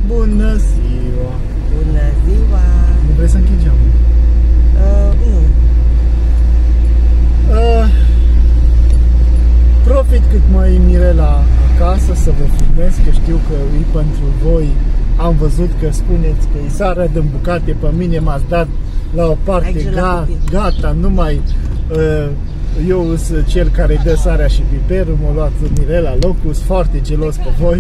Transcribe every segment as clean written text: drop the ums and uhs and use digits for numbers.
Bună ziua! Bună ziua! Nu vrei să închid geamul? Nu. Profit cât mai Mirela acasă să vă filmez, că știu că e pentru voi. Am văzut că spuneți că e sarea din bucate, pe mine m-ați dat la o parte, gata, numai eu sunt cel care dă sarea și piperul, m-a luat Mirela locul, sunt foarte gelos pe voi.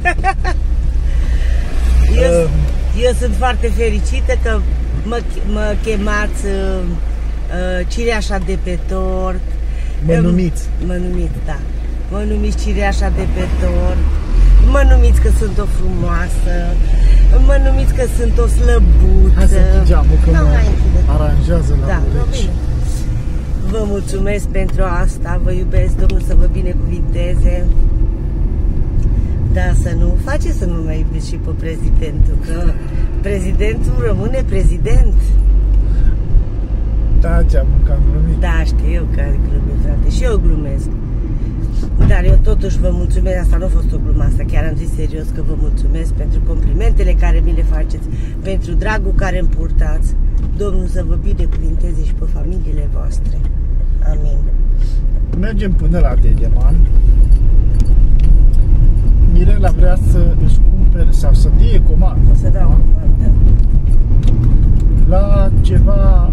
Eu sunt foarte fericită că mă chemați cireașa de pe tort. Mă numiți. Mă numiți, da. Mă numiți cireașa de pe tort. Mă numiți că sunt o frumoasă. Mă numiți că sunt o slăbuță. Hai să închid geamul, că mă aranjează la urechi. Vă mulțumesc pentru asta, vă iubesc, Domnul să vă binecuvinteze. Da, să nu faceți să nu mai iubiți și pe prezidentul, că prezidentul rămâne prezident. Da, că am glumit. Da, știu eu că glumesc, frate, și eu glumesc. Dar eu totuși vă mulțumesc, asta nu a fost o glumă, asta chiar am zis serios că vă mulțumesc pentru complimentele care mi le faceți, pentru dragul care îmi purtați. Domnul să vă binecuvinteze și pe familiile voastre. Amin. Mergem până la Dedeman. Mirela vrea să își cumpere sau să dea comandă. Să dau comandă. La ceva...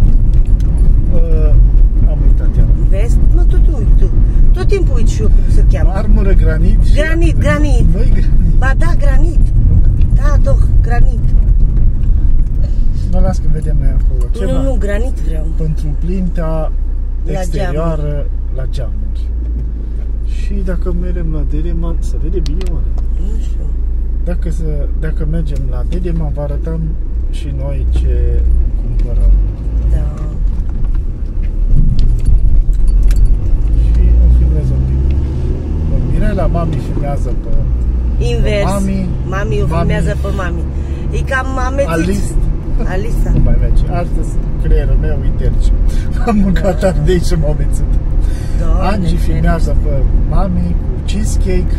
am uitat iar. Vezi? Nu, tot uit tu. Tot timpul uit și eu cum se cheamă. Marmură, granit. Granit, granit. Noi granit. Ba da, granit. Da, doch, granit. Mă las că vedem noi acolo. Ceva Nu, granit vreau. pentru plinta exterioară la geamuri. Și dacă mergem la Dedeman, să vede bine oare? Nu știu. Dacă mergem la Dedeman, vă arătăm și noi ce cumpărăm. Da. Și o filmez un pic. Mirela, mami filmează pe invers. Mami. Mami o filmează pe mami. E cam amețit. Alisa. Nu mai merge. Astăzi creierul meu interge. Am mâncat ardei și m-am amețit. Angie filmează pe mami cu cheesecake.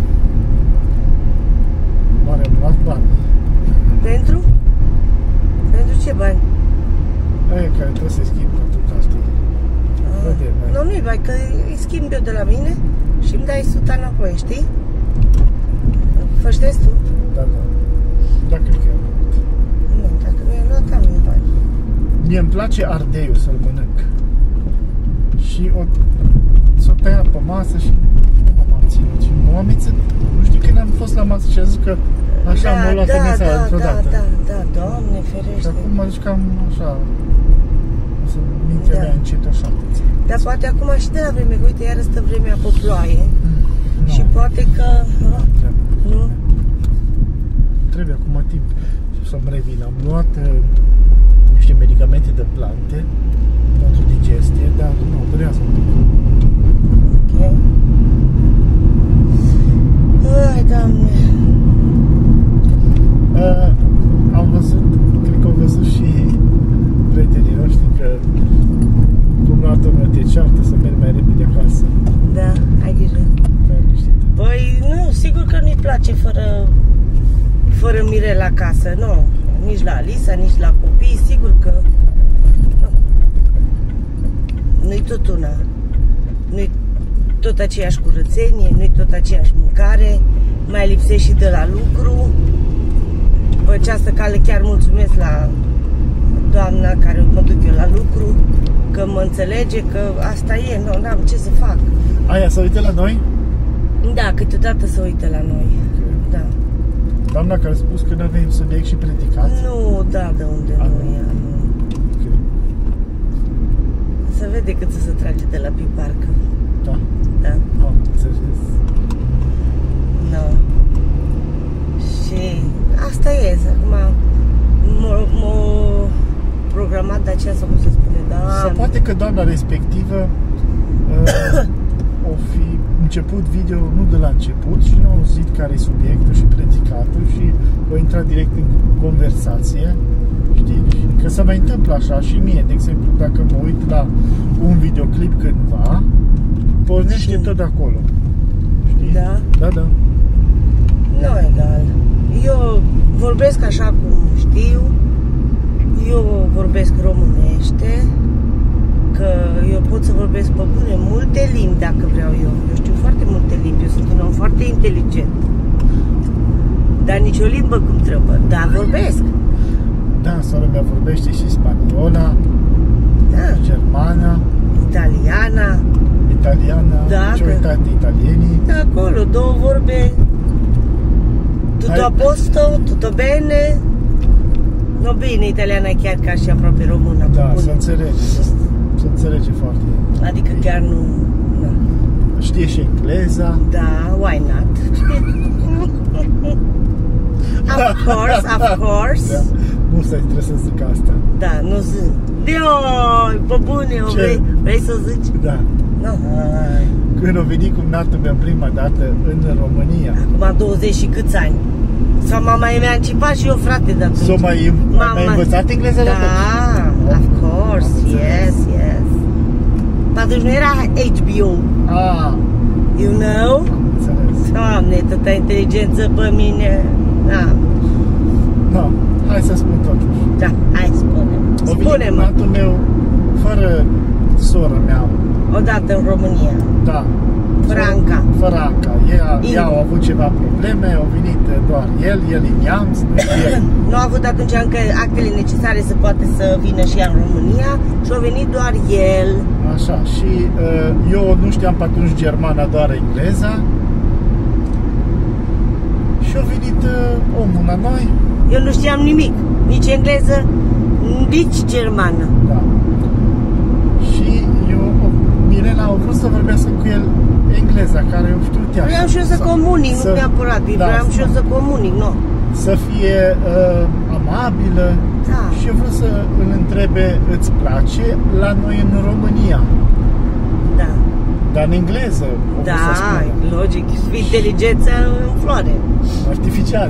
Mare, am luat bani. Pentru? Pentru ce bani? Aia care trebuie să-i schimb pentru castii. Nu, nu-i bai, că îi schimb eu de la mine și îmi dai 100 înapoi, știi? Făștezi tu? Da, da. Da, cred că nu, dacă nu e luat, am eu bani. Mie îmi place ardeiul să-l mănânc. Și s-o tăia pe masă și nu m-am abținut. Și m-am amețit. Nu știi când am fost la masă și a zis că așa m-a luat mesa într-o dată. Da, Doamne ferește. Și acum mă zic cam așa, o să mintea mea încet așa. Dar poate acum și de la vreme, că uite, iară stă vremea pe ploaie. Și poate că... Nu? Trebuie acum timp să-mi revin. Am luat niște medicamente de plante pentru digestie, dar nu, durează un pic. Ok. Ai, Doamne. Am văzut, cred că au văzut și prietenii noștri că cumnatul meu te ceartă să merg mai repede acasă. Da, ai grijă. Păi nu, sigur că nu-i place fără Mirela acasă, nu. Nici la Alisa, nici la copii, sigur că nu-i tot una. Nu-i tot aceeași curățenie, nu-i tot aceeași mâncare, mai lipsește și de la lucru. Pe această cale chiar mulțumesc la doamna care mă duc eu la lucru, că mă înțelege că asta e, nu am ce să fac. Aia să uite la noi? Da, câteodată se uită la noi. Okay. Da. Doamna care a spus că nu avem subiect și predicați? Nu, da, de unde nu ea, nu. Okay. Se vede cât să se trage de la piparcă. Da? Da. Am înțeles. Da. Și asta e, acum m-a programat de aceea, sau cum se spune, da. Sau poate că doamna respectivă o fi început video nu de la început și nu au auzit care e subiectul și predicatul și au intrat direct în conversație, știi? Că se mai întâmplă așa și mie, de exemplu, dacă mă uit la un videoclip cândva, pornește tot de acolo, știi? Da? Da, da. Nu egal. Eu vorbesc așa cum știu. Eu vorbesc românește, că eu pot să vorbesc pe bune multe limbi dacă vreau eu. Eu știu foarte multe limbi, eu sunt un om foarte inteligent. Dar nici o limbă cum trebuie, dar vorbesc. Da, sora mea vorbește și spaniola, Da. germana, Italiana. italiana, Da, ce uitat italienii. Da, acolo, două vorbe. Tutto a posto, tutto bene. No, bine, italiana e chiar ca și aproape română. Da, bun. se înțelege, se înțelege foarte. Adică chiar nu... Da, Știe și engleza. da, why not? Of course, of course. Da, nu stai, trebuie să zic asta. Da, nu zic. Dioi, pe bune, o Ce? vrei să zici? Da. No, hai. Când o venit cu natul meu prima dată în România, Acum 20 și câți ani? Sau m-am mai emancipat și eu, frate, de atunci. s-o mai învățat engleză de atunci? Da, of course, Am înțeles. yes. Pe atunci nu era HBO, Ah, you know? am înțeles. Doamne, tăta inteligență pe mine. Da, No, hai să spun totuși. da, hai spune. O venit cu Spune-mă, natul meu fără sora mea. odată în România, Da. Franca. Fără Anca. Ea au avut ceva probleme, au venit doar el e neamț, nu știe. Nu a avut atunci încă actele necesare să poate să vină și ea în România și a venit doar el. Așa, și eu nu știam pe atunci germana, doar engleza. Și a venit omul la noi. Eu nu știam nimic, nici engleză, nici germană. Da. Și Mirela a vrut să vorbească cu el engleza, care eu știu ea. Vreau și eu să comunic, nu neapărat, vreau și eu să comunic, nu. Să fie amabilă. Da. Și eu vreau să îl întrebe, îți place la noi în România? Da, Dar în engleză, o vrut să da, spună. logic, inteligența în floare. Artificial.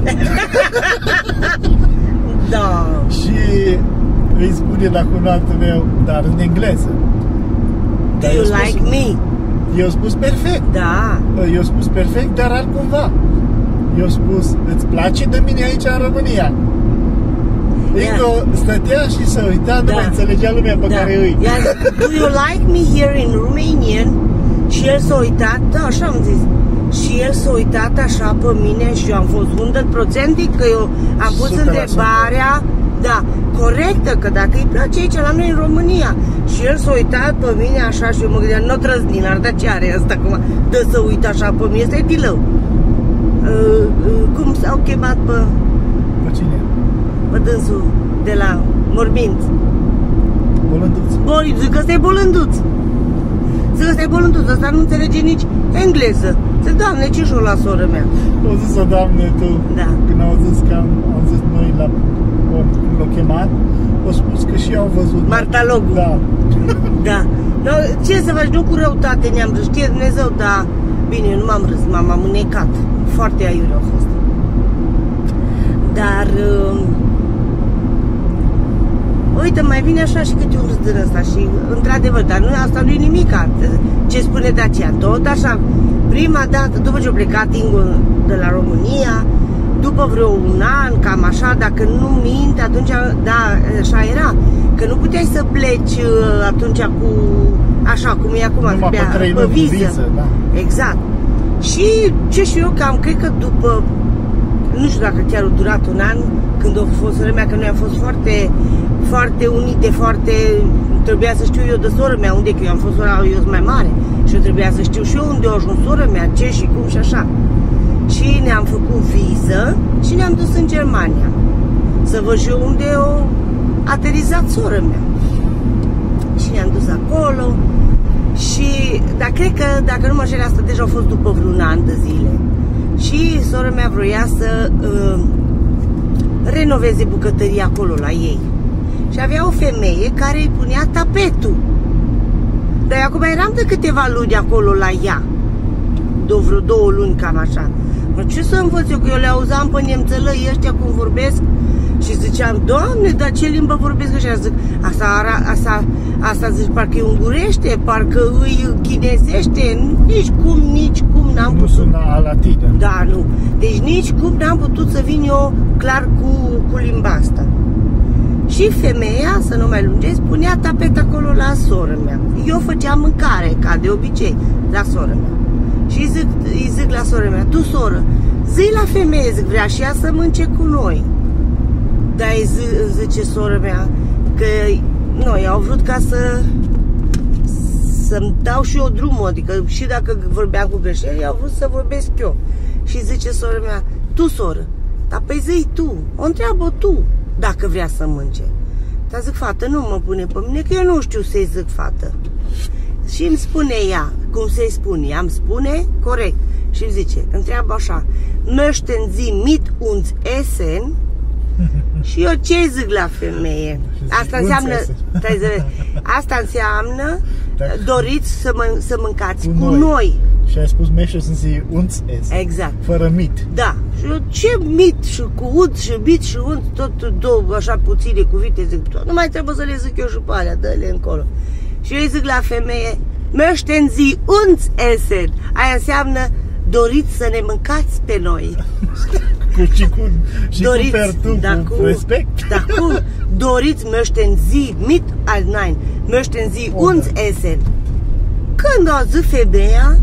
Da, Și îi spune la cunoatul meu, dar în engleză. do Dar you eu spus- like me? Eu spus perfect. Da, Eu spus perfect, dar altcumva. Eu spus, îți place de mine aici în România? Ingo stătea și se uita, nu mai înțelegea lumea pe da. care îi. I-a zis, do you like me here in Romanian? Și el s-a uitat, da, așa am zis. Și el s-a uitat așa pe mine și eu am fost 100% că eu am pus 100%. întrebarea, da, corectă, că dacă îi place aici la noi în România. Și el s-a uitat pe mine așa și eu mă gândeam, nu trăzdin, ar da ce are ăsta, cum dă să uită așa pe mine, ăsta e dilău. Cum s-au chemat Pe cine? pe dânsul de la Mormint? Bolânduț. Zic că ăsta e bolânduț. Zic că ăsta e bolânduț, ăsta nu înțelege nici engleză. Zic, Doamne, ce și-o la soră mea? O zis-o, Doamne, tu, Da. când au zis că am zis noi la om, cum l-au chemat, au spus că și au văzut. Martalogul. Da. Da. No, ce să faci, nu cu răutate ne-am râs, știe Dumnezeu, dar bine, eu nu m-am râs, m-am amunecat. Foarte aiuri au fost. Dar uite, mai vine așa și câte un râs din ăsta și într-adevăr, dar nu, asta nu e nimic. Ce spune Dacia, tot așa. Prima dată, după ce a plecat Ingo de la România, după vreo un an, cam așa, dacă nu mint, atunci, da, așa era, că nu puteai să pleci atunci cu, așa, cum e acum, Numai pe 3 luni, viză, da. Exact. Și ce știu eu, cam, cred că după, nu știu dacă chiar a durat un an, când a fost sora mea, că noi am fost foarte, foarte unite, foarte, trebuia să știu eu de sora mea, unde, că eu am fost sora, eu sunt mai mare, și eu trebuia să știu și eu unde a ajuns sora mea, ce și cum și așa. Și ne-am făcut viză și ne-am dus în Germania să văd și eu unde a aterizat sora mea. Și ne-am dus acolo și, dar cred că, dacă nu mă înșel, asta deja a fost după vreun an de zile. Și sora mea vroia să renoveze bucătăria acolo la ei. Și avea o femeie care îi punea tapetul. Dar acum eram de câteva luni acolo la ea. De vreo 2 luni, cam așa. Ce să învăț eu, că eu le auzam pe nemțălăi ăștia cum vorbesc și ziceam, Doamne, dar ce limbă vorbesc ăștia? Zic, asta zic, parcă e ungurește, parcă îi chinezește, nici cum n-am Nu putut. sună a latină. Da, nu. Deci nici cum n-am putut să vin eu clar cu cu limba asta. Și femeia, să nu mai lungesc, punea tapet acolo la soră mea. Eu făceam mâncare, ca de obicei, la soră mea. Și îi zic la soră mea, tu soră, zi la femeie, zic, vrea și ea să mânce cu noi. Dar îi zice soră mea că noi au vrut ca să-mi dau și eu drumul, adică și dacă vorbeam cu greșeli, au vrut să vorbesc eu. Și zice soră mea, tu soră, dar păi zi tu, o întreabă tu dacă vrea să mânce. Dar zic, fată, nu mă pune pe mine, că eu nu știu să-i zic fată. Și îmi spune ea, cum să-i spun, ea îmi spune corect. Și îmi zice, întreabă așa, möchten Sie mit uns essen? Și eu ce zic la femeie? Asta înseamnă, doriți să mâncați cu noi. Și ai spus möchten Sie uns essen. Exact. Fără mit. Da. Și eu, ce mit și cu ud și bit și uns, tot două așa puține cuvinte, zic, nu mai trebuie să le zic eu și pe alea, dă-le încolo. Și eu îi zic la femeie, möchten Sie uns essen? Aia înseamnă, doriți să ne mâncați pe noi. Doriți, cu respect. Da, cu doriți, möchten Sie mit, nein, möchten Sie uns essen? Când o zis femeia,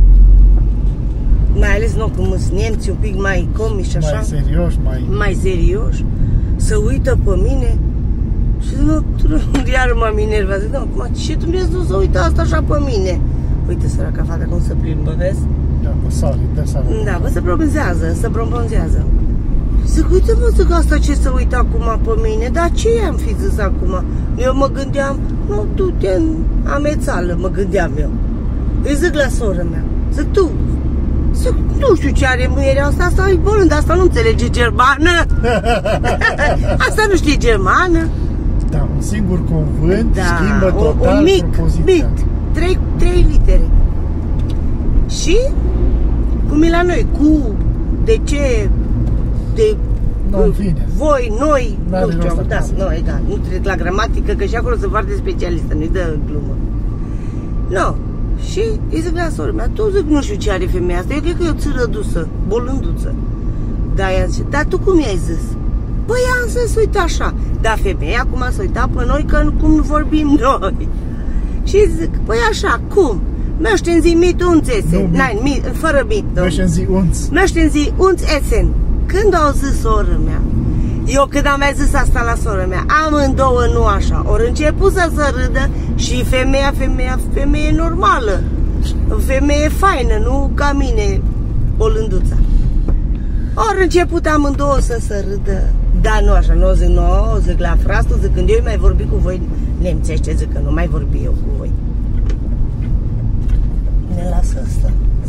mai ales nu cum sunt nemții un pic mai comici așa, mai serioși, să uită pe mine și zic, nu, iar m-am enervat, zic, nu, ce Dumnezeu să uită asta așa pe mine? Uite săraca fata cum se plimbă, vezi? Da, da, bă, se bronzează. Zic, uite mă, zic, asta ce să uită acum pe mine, dar ce i-am fi zis acum? Eu mă gândeam, nu, du-te în amețală, mă gândeam eu. Îi zic la soră mea, zic, tu, zic, nu știu ce are muierea asta, asta e bolând, asta nu înțelege germană. Asta nu știe germană. Da, un singur cuvânt schimbă total un mic, propoziția. Trei litere. Și, cum e la noi, cu, de ce, de voi, noi, nu știu, da, nu, egal, nu trec la gramatică, că și acolo sunt foarte specialistă, nu-i dă glumă. Nu. Și îi zic la soră mea, tu zic, nu știu ce are femeia asta, eu cred că e o țără dusă, bolânduță. Da, ea zice, dar tu cum i-ai zis? Păi am să-ți uite așa. Da, femeia acum s-a uitat pe noi, că cum vorbim noi. Și zic, păi așa, cum? Möchten Sie mit uns essen? Nein, fără mit. Möchten Sie uns. Möchten Sie uns essen? Când au zis soră mea? Eu când am mai zis asta la soră mea, amândouă nu așa. Ori început să se râdă și femeie normală. Femeie faină, nu ca mine, bolânduța. Ori început amândouă să se râdă. Da, nu așa, nu zic, nu, zic la frastul, zic, când eu mai vorbi cu voi nemțește, zic că nu mai vorbi eu cu voi. Ne lasă asta.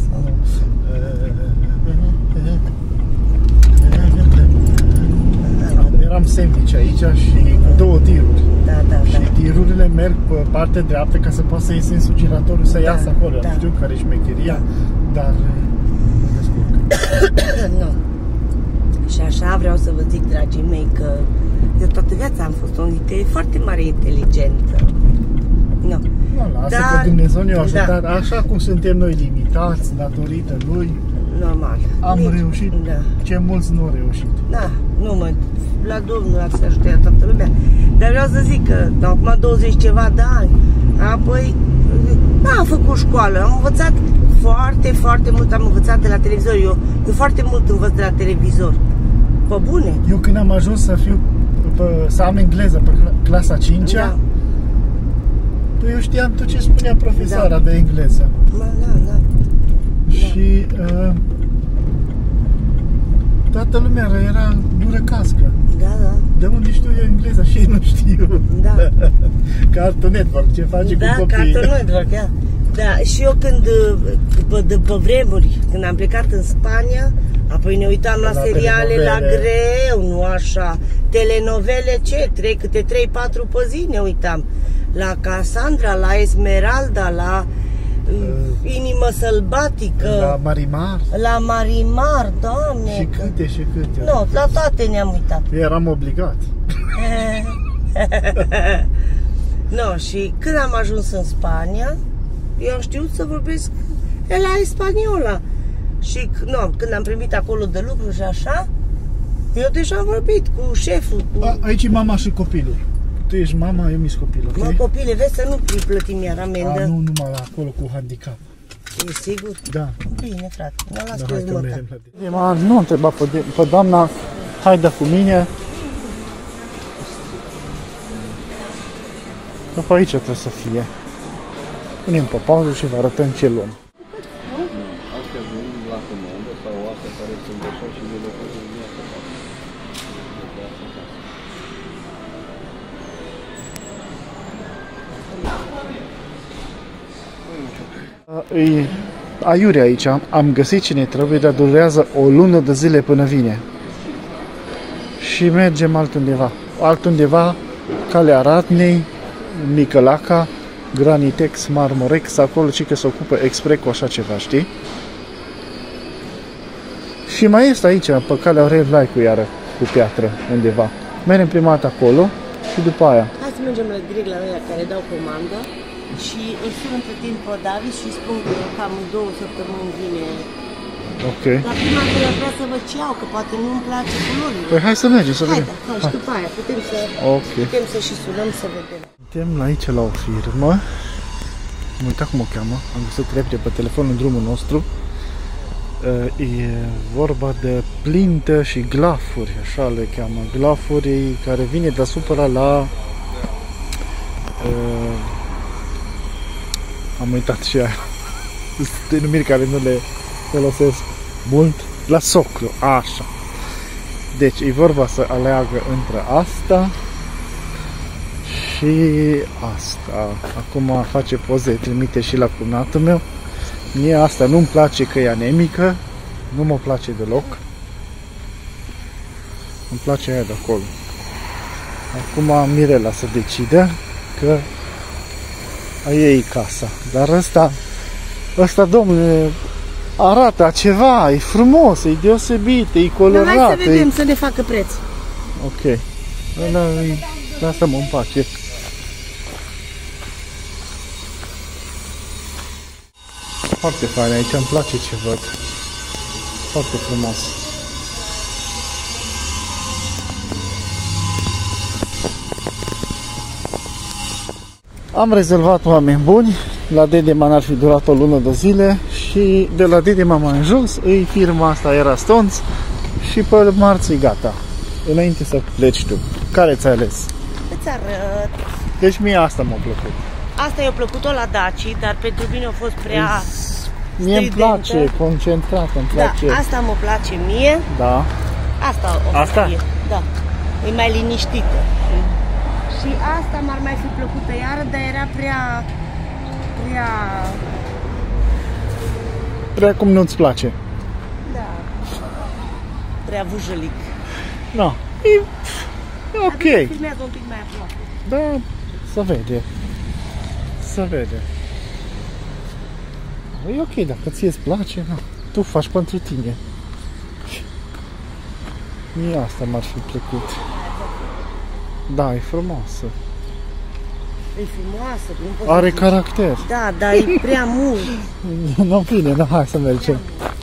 Eram sandwich aici și două tiruri. Da. Și tirurile merg pe partea dreaptă ca să poată să iese în giratorul să iasă acolo. Nu știu care e șmecheria, dar nu descurcă. Nu. Și așa vreau să vă zic, dragii mei, că eu toată viața am fost o foarte mare inteligență. Nu. Lasă că Dumnezeu ne-a ajutat, așa cum suntem noi limitați datorită Lui. Normal. Am reușit ce mulți nu au reușit. Da, nu mă, la Domnul a să ajute toată lumea. Dar vreau să zic că acum 20 ceva de ani, apoi n-am făcut școală, am învățat foarte mult, am învățat de la televizor. Eu foarte mult învăț de la televizor. Pe bune. Eu când am ajuns să am engleză pe clasa 5-a, eu știam tot ce spunea profesoara de engleză. Da. Și toată lumea era dură cască. Da. De unde știu eu engleza și ei nu știu. Da. Cartoon Network, ce face cu copiii. Da, Cartoon Network, da, și eu când, după vremuri, când am plecat în Spania, apoi ne uitam la seriale la greu, nu așa, telenovele, câte 3-4 pe zi ne uitam. La Cassandra, la Esmeralda, la Inimă sălbatică, la Marimar, Doamne. Și câte. Nu, la toate ne-am uitat. Eram obligați. No, și când am ajuns în Spania, eu am știut să vorbesc la spaniola. Și când am primit acolo de lucru și așa, Eu deja am vorbit cu șeful. Aici e mama și copilul. Tu ești mama, eu mi-s copilul, ok? Mă, copile, vezi să nu plătim iar amendă. Nu numai la acolo cu handicap. E sigur? Da. Bine, frate, mă las Da, cu hai că măta. mergem la nu întreba pe doamna, haide cu mine. Că pe aici trebuie să fie. Punem pe pauză și vă arătăm ce luăm. Astea vin la comandă sau astea care sunt așa și de lucruri în viața E aiure aici, am găsit cine trebuie, dar durează o lună de zile până vine. Și mergem altundeva. Altundeva, Calea Ratnei, Micălaca, Granitex, Marmorex, acolo și că se ocupă expres cu așa ceva, știi? Și mai este aici, pe Calea Aurel Vlaicu, iară, cu piatră, undeva. Mergem prima dată acolo și după aia. Hai să mergem direct la ăia care dau comandă și îl sun între timp pe David și spun că cam 2 săptămâni vine. Ok. Dar prima dată aș vrea să văd ce au, că poate nu-mi place culorile. Păi hai să mergem, să vedem. Hai, și după aia putem să și sunăm să vedem. Suntem aici la o firmă. Am uitat cum o cheamă. Am găsit repede pe telefonul drumul nostru. E vorba de plintă și glafuri, așa le cheamă. Glafuri care vine deasupra la... am uitat și aia. Denumiri care nu le folosesc mult. La soclu, așa. Deci e vorba să aleagă între asta și asta. Acum face poze, trimite și la cumnatul meu. Mie asta nu-mi place că e anemică, nu mă place deloc. Îmi place aia de acolo. Acum Mirela să decide că a ei casa. Dar ăsta, domnule, arată ceva, e frumos, e deosebit, e colorat. Hai să vedem, să ne facă preț. Ok. Lasă-mă în pace. Foarte fain aici, îmi place ce văd. Foarte frumos. Am rezolvat, oameni buni. La Dedeman ar fi durat o lună de zile și de la Dedeman mai în jos îi firma asta era Stonț și pe marți e gata. Înainte să pleci tu. Care ți-ai ales? Îți arăt. Deci mie asta m-a plăcut. Asta i-a plăcut-o la Daci, dar pentru mine a fost prea mie îmi place, concentrat, îmi place. Da, asta mă place mie. Da. Asta? Fie. Da. E mai liniștită. Și asta m-ar mai fi plăcută iară, dar era prea cum nu-ți place. Da. Prea vujălic. No. E ok. Filmează un pic mai aproape. Da, să vede. Să vede. E ok, dacă ție-ți place, no. Tu faci pentru tine. Mie asta m-ar fi plăcut. Da, e frumoasă. E frumoasă. Are caracter. Da, dar e prea mult. Nu, bine, no, hai să mergem.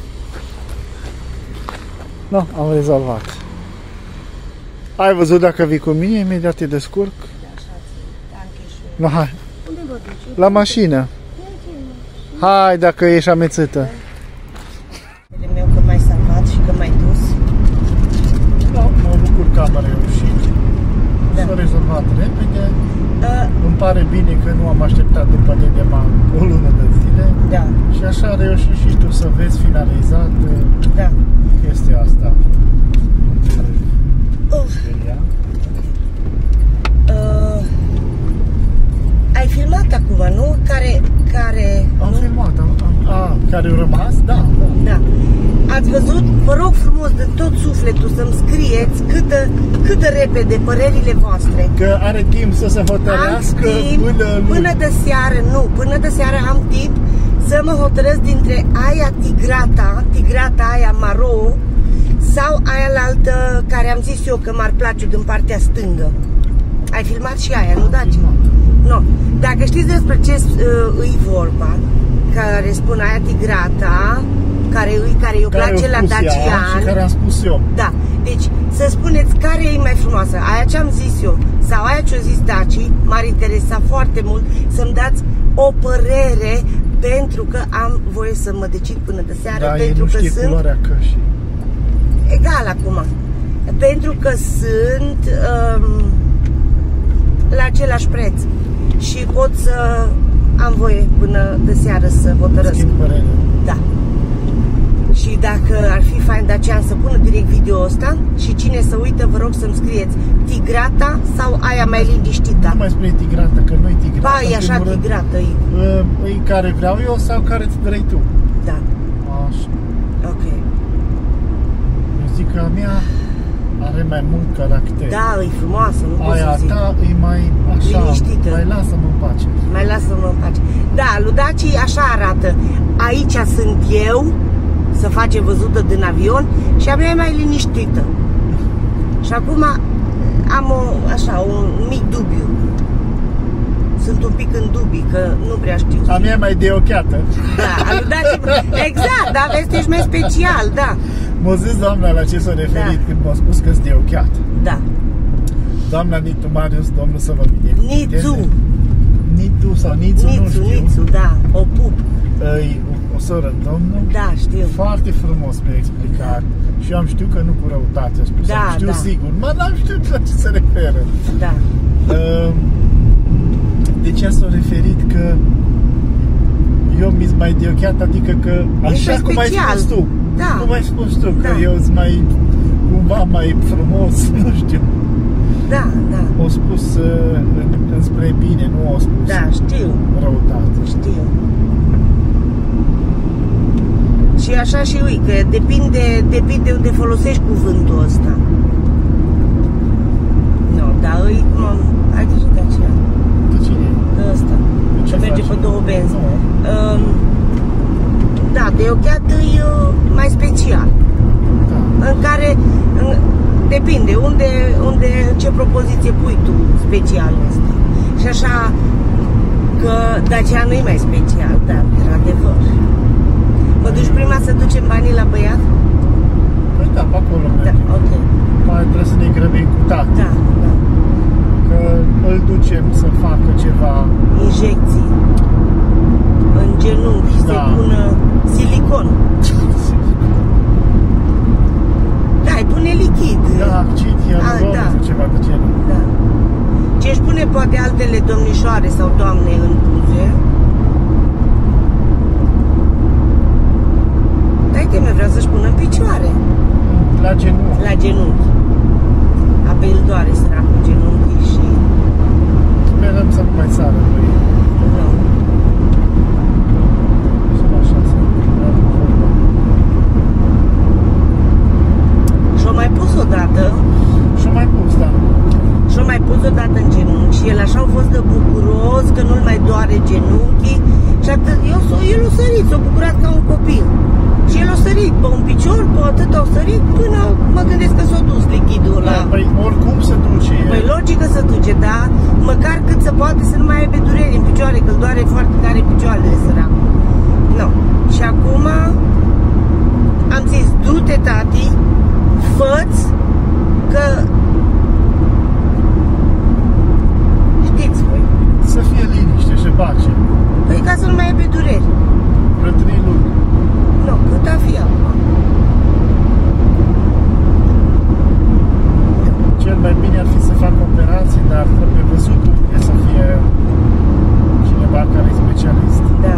No, am rezolvat. Ai văzut dacă vii cu mine, imediat te descurc? No, hai. Unde vă duci? La mașină. Hai, dacă ești amețită. Meu că m-ai salvat și că m-ai dus. Da, mă bucur că am reușit. Da. S-a rezolvat repede. Îmi pare bine că nu am așteptat după Dedeman o lună de zile. Da. Și așa a reușit și tu să vezi finalizat chestia asta. Ai filmat acum, nu? Am filmat, care au rămas? Da. Ați văzut? Vă rog frumos de tot sufletul să-mi scrieți cât de repede părerile voastre. Că are timp să se hotărească până de seară, până de seară am timp să mă hotărăsc dintre aia tigrata aia maro sau aia la altă care am zis eu că m-ar place din partea stângă. Ai filmat și aia, nu, Daci? Nu. Dacă știți despre ce îi vorba, care spun aia tigrata, care îi place la Dacian. Și care am spus eu. Da, deci să spuneți care e mai frumoasă, aia ce am zis eu sau aia ce-o zis Daci. M-ar interesa foarte mult să-mi dați o părere, pentru că am voie să mă decid până de seară, da, pentru că sunt culoarea cășii. egal acum, pentru că sunt la același preț și pot să am voie până de seară să hotărăsc. Schimb părere. Da. Și dacă ar fi fain Dacian să pună direct video ăsta și cine să uită, vă rog să-mi scrieți Tigrata sau aia mai liniștită. Nu mai spune Tigrata, că nu-i Tigrata. Ba, e așa Tigrată. E care vreau eu sau care îți vrei tu? Da. Așa. Ok. Eu zic că a mea are mai mult caracter. Da, e frumoasă, nu pot aia să zic. ta e mai așa, liniștită. mai lasă-mă în pace. Mai lasă-mă în pace. Da, lui Daci așa arată. Aici sunt eu, să face văzută din avion, și a mea e mai liniștită. Și acum am un mic dubiu. Sunt un pic în dubii, că nu prea știu. A mea e mai deocheată. Da, a lui Daci, exact, da, vezi, tu ești mai special, da. M-a zis doamna la ce s-a referit când m-a spus că-s deocheată. Da. Doamna Nitu Marius, Domnul să vă binecuvânteze. Nițu. Nitu sau Nițu, nu știu. Nițu, da, o pup. O soră în Domnul. Da, știu. Foarte frumos mi-a explicat. Și eu am știut că nu cu răutate, a spus. Da, am știut da. sigur. Mă, n-am știut la ce se referă. Da. De ce s-a referit că eu mi-s mai deocheat, adică că așa cum ai spus tu. Da. Cum ai spus tu, că Da. eu sunt mai, cumva mai frumos, nu știu. Da, da. O spus înspre bine, nu o spus Da, știu. răutate. Știu. Și așa și ui, că depinde unde folosești cuvântul ăsta. Nu, dar îi, ai grijă de aceea. De cine? De ăsta. Ce Că merge faci? pe două benzi. Nu. Da, deocheat e mai special. Da. În care depinde în ce propoziție pui tu specialul ăsta. Și așa că Dacia nu e mai special, dar într-adevăr. Mă duci prima să ducem banii la băiat? Păi da, pe acolo Da, mergem. ok. Mai trebuie să ne grăbim cu tati. Da, da. Că îl ducem să facă ceva. Injecții în genunchi, Da. se pună silicon. Da, îi pune lichid. Da, citia, da. ceva de genul. Da. Ce își pune poate altele domnișoare sau doamne în buze. Dai-te-mi, vreau să-și pună în picioare. La genunchi. La genunchi. Apoi îl doare săracul genunchii și... Sperăm să nu mai sară lui. Nu. Să așa să Și-o mai pus odată. Și-o mai pus, da. Și-o mai pus odată în genunchi și el așa a fost de bucuros că nu-l mai doare genunchii. Și atât, el a sărit, s-a bucurat ca un copil. Și el a sărit pe un picior, pe atât a sărit, până mă gândesc că s-a dus lichidul ăla. Păi oricum se duce. Păi logic că se duce, da? Măcar cât se poate să nu mai aibă dureri în picioare, că îl doare foarte tare picioarele, săracul. Nu. Și acum am zis, du-te, tati, fă-ți că știți voi. Să fie liniște și pace. Păi ca să nu mai aibă dureri. Vreo 3 luni. Nu, cât a fi acum. Cel mai bine ar fi să facă operații, dar trebuie văzut unde să fie cineva care e specialist. Da.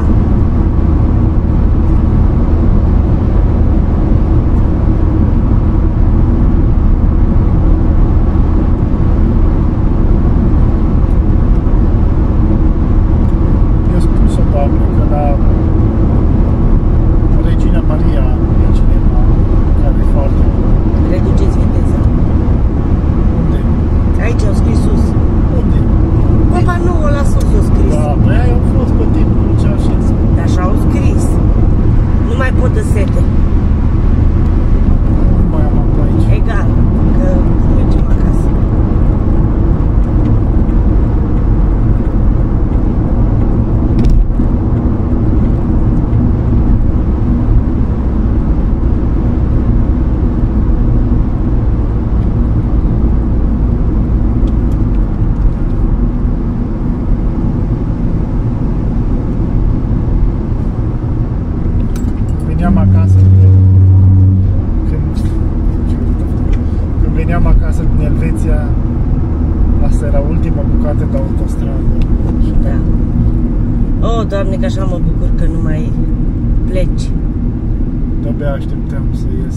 în Elveția, asta era ultima bucată de autostradă. Da. Oh, Doamne, că așa mă bucur că nu mai pleci. De-abia așteptam să ies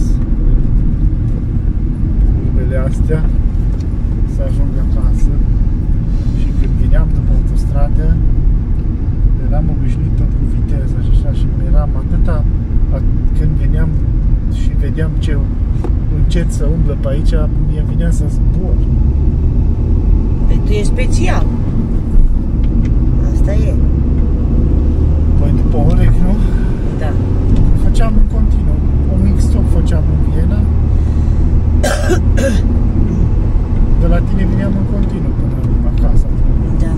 curbele astea, să ajung acasă. Și când veneam după autostradă, eram obișnuit tot cu viteza și așa, și eram atâta, când veneam și vedeam ce încet să umblă pe aici, mie vinea să zbor. Păi tu e special. Asta e. Păi după ore, nu? Da. Făceam în continuu. Un mic stop făceam în Viena. De la tine veneam în continuu până acasă. Da.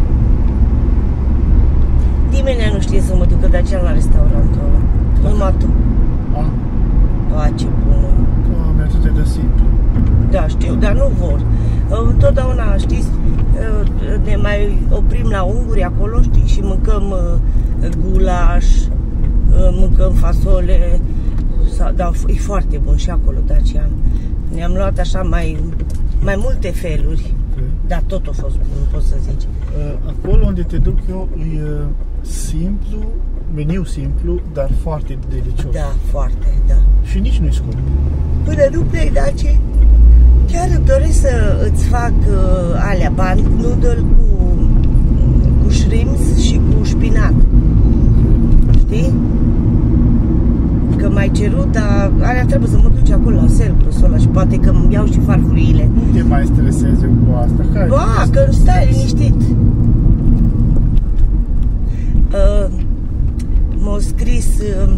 Nimeni nu știe să mă ducă de aceea la restaurantul ăla. Numai tu. A? A, ce bună. Doamne, atât de simplu. Da, știu, dar nu vor. Întotdeauna, știți, ne mai oprim la unguri acolo, știi, și mâncăm gulaș, mâncăm fasole, da, e foarte bun și acolo, Dacian. Ne-am luat așa mai multe feluri, dar tot a fost bun, nu poți să zici. Acolo unde te duc eu e simplu, meniu simplu, dar foarte delicios. Da, foarte, da. Și nici nu-i scump. Până nu plec, Daci, chiar îmi doresc să îți fac alea, band noodle cu shrimps și cu șpinat. Știi? Că m-ai cerut, dar alea trebuie să mă duci acolo la Selgros ăla și poate că îmi iau și farfuriile. Nu te mai stresezi eu cu asta. Hai, ba, că stai liniștit. M-au scris,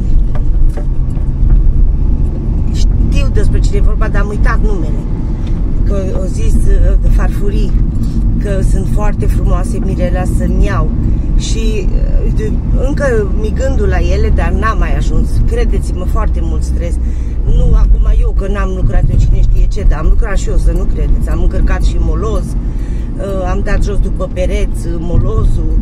știu despre cine e vorba, dar am uitat numele. Că au zis de farfurii că sunt foarte frumoase, Mirela, să-mi iau. Și încă mi gândul la ele, dar n-am mai ajuns. Credeți-mă, foarte mult stres. Nu acum eu, că n-am lucrat eu cine știe ce, dar am lucrat și eu, să nu credeți. Am încărcat și moloz, am dat jos după pereți molozul,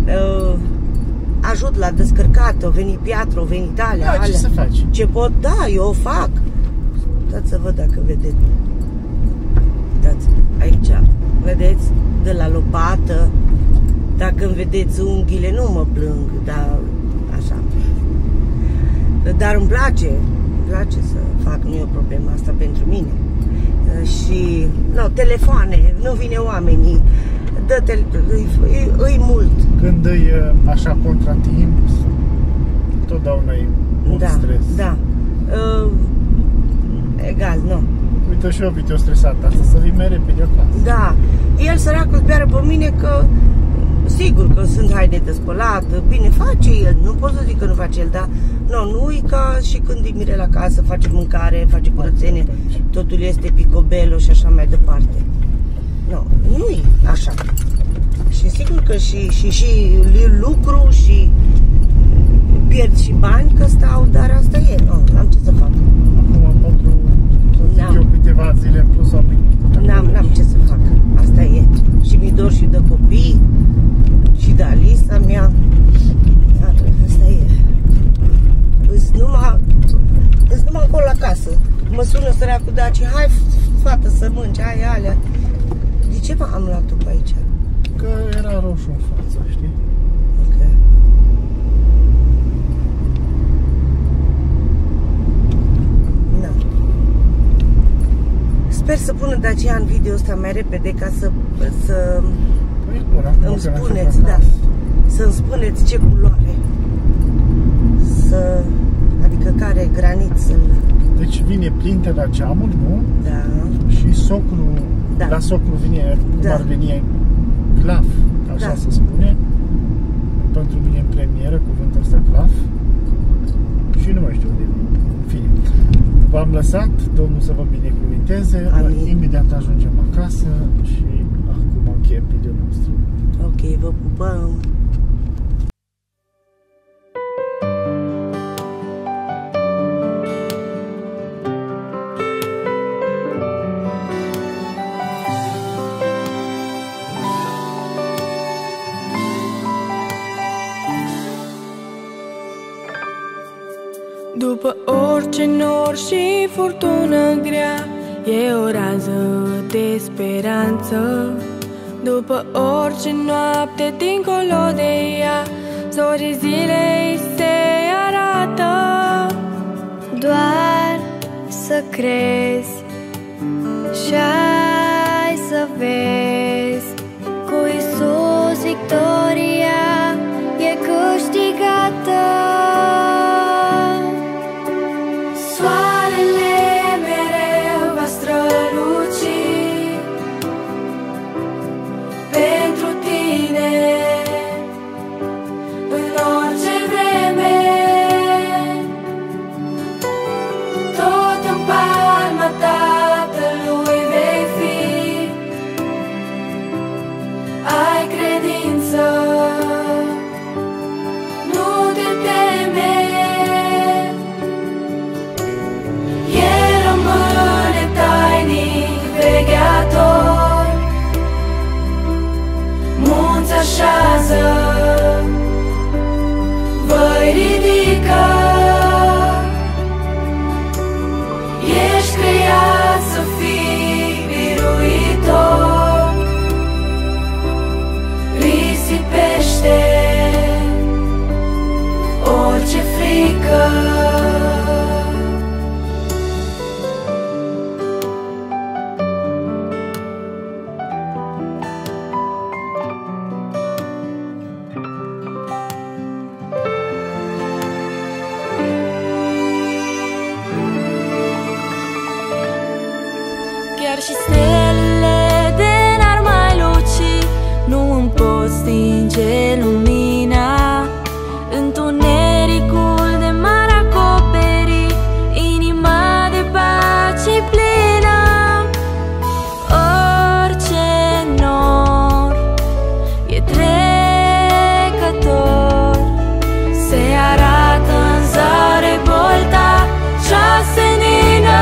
ajut la descărcat, au venit piatră, au venit alea. Da, ce să faci? Ce pot? Da, eu o fac. Dați să văd dacă vedeți. Dați, aici, vedeți, de la lopată. Dacă îmi vedeți unghiile, nu mă plâng, dar așa. Dar îmi place să fac, nu e o problemă asta pentru mine. Și, nu, telefoane, nu vine oamenii, îi mult. Când e așa contratimp, totdeauna e mult stres. Da, egal, nu. Uite și eu, uite, o stresat asta, să vii mai repede acasă. Da, el săracul speară pe mine că sigur că sunt haine de spălat, bine face el, nu pot să zic că nu face el, dar nu e ca și când îi mire la casă, face mâncare, face curățenie, totul este picobello și așa mai departe. Nu e așa. Și sigur că și lucru și pierd și bani că stau, dar asta e, n-am ce să fac. Acum pentru eu câteva zile în plus am N-am ce să fac, asta e. Și mi dor și de copii și de Alisa mea. Dar asta e. Îs numai acolo la casă. Mă sună săracul Daci, hai fată să mânci, hai alea. De ce am luat-o pe aici? Că era roșu în față, știi? Ok. Na. Sper să pună Dacian video ăsta mai repede ca să îmi spuneți, da, să-mi spuneți ce culoare, adică care graniță. Deci vine plin de la geamul, nu? Da. Și socul, da. La socul vine, cum ar veni, glaf, așa se spune. Pentru mine în premieră cuvântul ăsta, glaf. Și nu mai știu unde vine. În fine. V-am lăsat, Domnul să vă binecuvinteze. Amin. Imediat ajungem acasă și acum încheiem videoul nostru. Ok, vă pupăm! După orice nor și furtună grea, E o rază de speranță după orice noapte dincolo de ea. Zorii zilei se arată. Doar să crezi și ai să vezi, cu Iisus victoria e câștigată. Soarele mereu va străluci pentru tine în orice vreme. Tot în palma Tatălui vei fi. Ai credință, nu te teme. El rămâne tainic vegheator. Munți așează, vă-i ridică. Ești creat să fii biruitor. Risipește orice frică. Chiar și stelele de n-ar mai luci nu îmi pot stinge lumina. Întunericul de m-ar acoperi, inima de pace plină. Orice nor e trecător, se arată în zare bolta cea senină.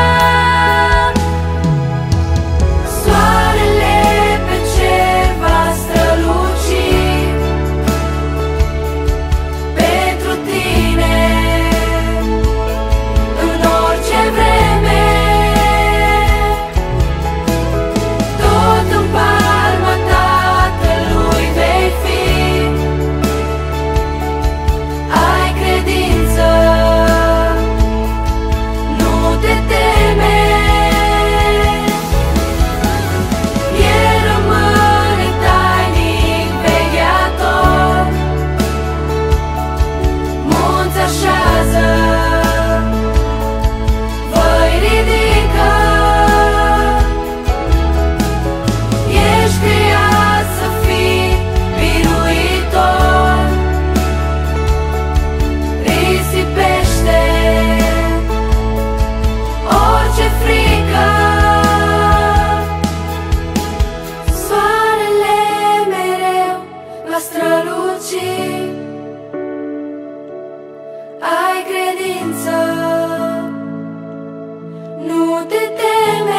Soarele pe cer va străluci pentru tine în orice vreme. Tot în palma Tatălui vei fi. Ai credință, nu te teme. El rămâne tainic vegheator. Munți așează, vă-i ridică. Ești creat să fii biruitor. Risipește orice frică. Soarele mereu va străluci. Ai credință, nu te teme.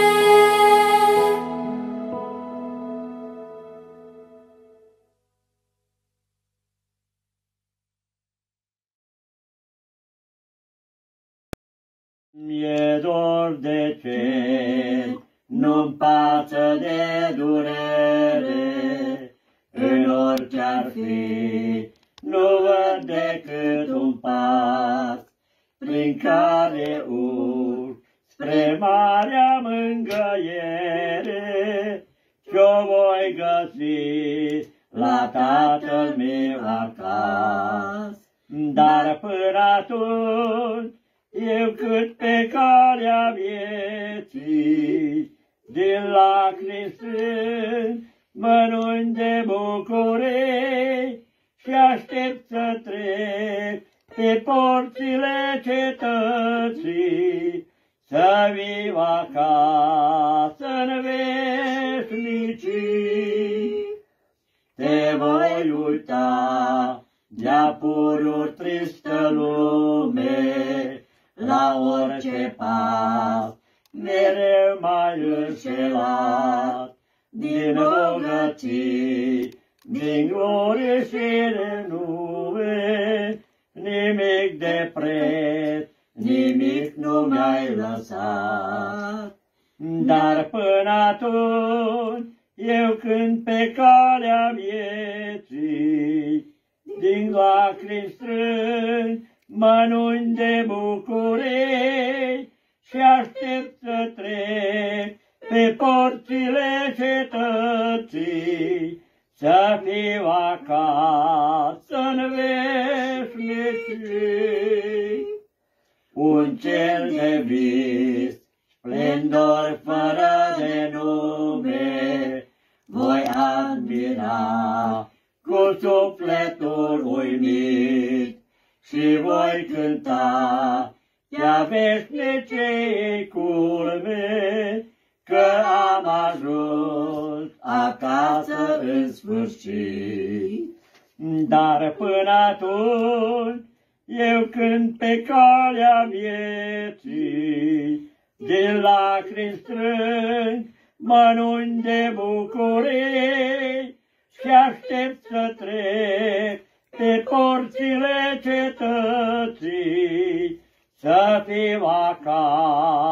Mi-e dor de cer, nu-mi pasă de durere, în orice-ar fi, nu văd decât un pas, prin care urc spre marea mângâiere, și-o voi găsi la Tatăl meu acasă. Dar până atunci, eu cât pe calea vieții, din lacrimi strâng mănânci de bucurii și aștept să trec pe porțile cetății, să viu acasă în veșnicii. Te voi uita de-a pururi tristă lume, la orice pas, mereu mai înșelat, din bogății, din glorie și renume, nimic de preț, nimic nu mi-ai lăsat. dar până atunci eu cânt pe calea vieții, din lacrimi strâng mănunchi de bucurie și aștept să trec pe porțile cetății, să fiu acasă în veșnicie. Un cer de vis, splendor fără de nume, voi admira cu sufletul uimit și voi cânta ea veșnicii culme, că am ajuns acasă în sfârșit. Dar până atunci eu cânt pe calea vieții, din lacrimi strâng mănunchi de bucurie și aștept să trec pe porțile cetății, să fiu acasă